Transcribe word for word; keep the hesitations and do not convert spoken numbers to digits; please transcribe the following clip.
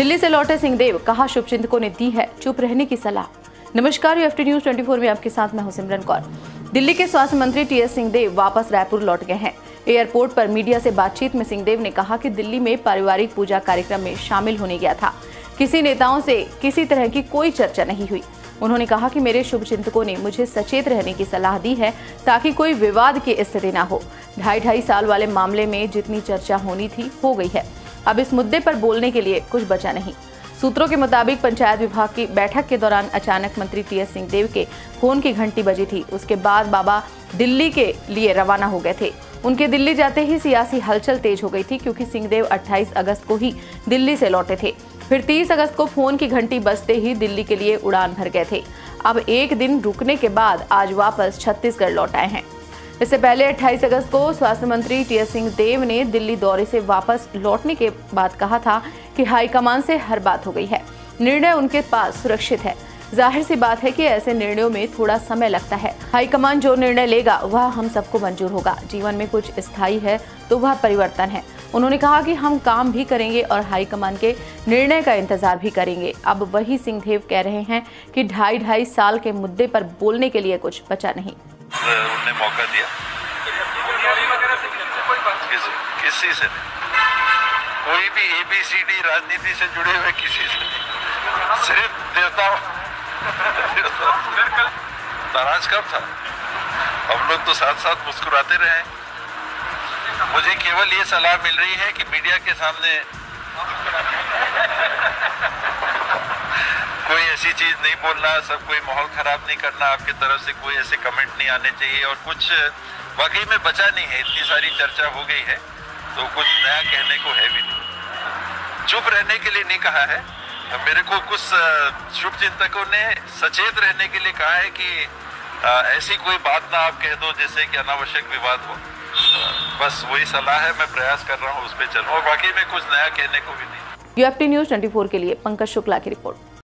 दिल्ली से लौटे सिंहदेव, कहा शुभचिंतकों ने दी है चुप रहने की सलाह। नमस्कार, यूएफटी न्यूज चौबीस में आपके साथ मैं हूं सिमरन कौर। दिल्ली के स्वास्थ्य मंत्री टी एस सिंहदेव वापस रायपुर लौट गए हैं। एयरपोर्ट पर मीडिया से बातचीत में सिंहदेव ने कहा कि दिल्ली में पारिवारिक पूजा कार्यक्रम में शामिल होने गया था। किसी नेताओं से किसी तरह की कोई चर्चा नहीं हुई। उन्होंने कहा कि मेरे शुभचिंतकों ने मुझे सचेत रहने की सलाह दी है ताकि कोई विवाद की स्थिति न हो। ढाई ढाई साल वाले मामले में जितनी चर्चा होनी थी हो गई है। अब इस मुद्दे पर बोलने के लिए कुछ बचा नहीं। सूत्रों के मुताबिक पंचायत विभाग की बैठक के दौरान अचानक मंत्री टी एस सिंहदेव के फोन की घंटी बजी थी। उसके बाद बाबा दिल्ली के लिए रवाना हो गए थे। उनके दिल्ली जाते ही सियासी हलचल तेज हो गई थी, क्योंकि सिंहदेव अट्ठाईस अगस्त को ही दिल्ली से लौटे थे। फिर तीस अगस्त को फोन की घंटी बजते ही दिल्ली के लिए उड़ान भर गए थे। अब एक दिन रुकने के बाद आज वापस छत्तीसगढ़ लौट आए हैं। इससे पहले अट्ठाईस अगस्त को स्वास्थ्य मंत्री टी एस सिंहदेव ने दिल्ली दौरे से वापस लौटने के बाद कहा था कि हाईकमान से हर बात हो गई है, निर्णय उनके पास सुरक्षित है। जाहिर सी बात है कि ऐसे निर्णयों में थोड़ा समय लगता है। हाईकमान जो निर्णय लेगा वह हम सबको मंजूर होगा। जीवन में कुछ स्थायी है तो वह परिवर्तन है। उन्होंने कहा कि हम काम भी करेंगे और हाईकमान के निर्णय का इंतजार भी करेंगे। अब वही सिंहदेव कह रहे हैं कि ढाई ढाई साल के मुद्दे पर बोलने के लिए कुछ बचा नहीं। उन्हें मौका दिया किस, किसी से कोई भी एबीसीडी राजनीति से जुड़े हुए किसी से सिर्फ देवताओं नाराज कब था? हम लोग तो साथ साथ मुस्कुराते रहे। मुझे केवल ये सलाह मिल रही है कि मीडिया के सामने कोई ऐसी चीज नहीं बोलना, सब कोई माहौल खराब नहीं करना, आपकी तरफ से कोई ऐसे कमेंट नहीं आने चाहिए। और कुछ वाकई में बचा नहीं है, इतनी सारी चर्चा हो गई है तो कुछ नया कहने को है भी नहीं। चुप रहने के लिए नहीं कहा है, मेरे को कुछ शुभ चिंतकों ने सचेत रहने के लिए कहा है कि ऐसी कोई बात ना आप कह दो जिससे कि अनावश्यक विवाद हो। बस वही सलाह है, मैं प्रयास कर रहा हूँ उस पर चलूँ, और बाकी में कुछ नया कहने को भी नहीं। यूएफटी न्यूज चौबीस के लिए पंकज शुक्ला की रिपोर्ट।